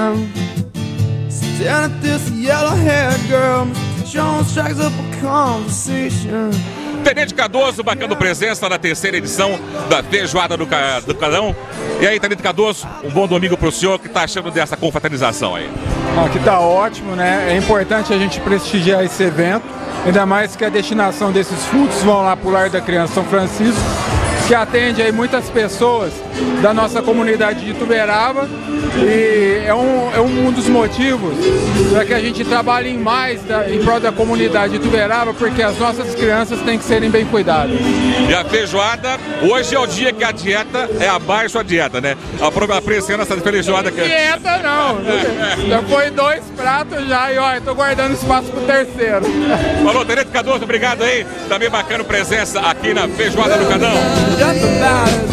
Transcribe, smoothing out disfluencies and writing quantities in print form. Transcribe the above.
down. Staring at this yellow-haired girl, Mr. Jones strikes up a conversation. Tenente Cardoso marcando presença na terceira edição da Feijoada do Kadão. E aí, Tenente Cardoso, um bom domingo para o senhor. O que está achando dessa confraternização aí? Aqui está ótimo, né? É importante a gente prestigiar esse evento, ainda mais que a destinação desses frutos vão lá para o Lar da Criança São Francisco, que atende aí muitas pessoas da nossa comunidade de Ituverava, e é um dos motivos para que a gente trabalhe em prol da comunidade de Ituverava, porque as nossas crianças têm que serem bem cuidadas. E a feijoada, hoje é o dia que a dieta é abaixo da dieta, né? Apreciando essa feijoada que... Dieta não, já foi 2 pratos já e ó, eu tô guardando espaço pro terceiro. Falou, Tenente Cardoso, obrigado aí, também marcando presença aqui na Feijoada do Kadão. Just about